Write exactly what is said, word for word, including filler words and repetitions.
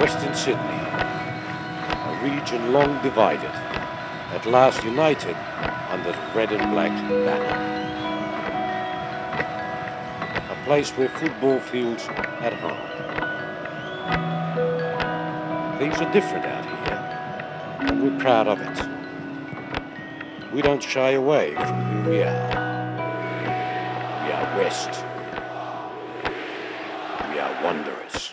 Western Sydney, a region long divided, at last united under the red and black banner. A place where football feels at home. Things are different out here, and we're proud of it. We don't shy away from who we are. We are West. We are Wanderers.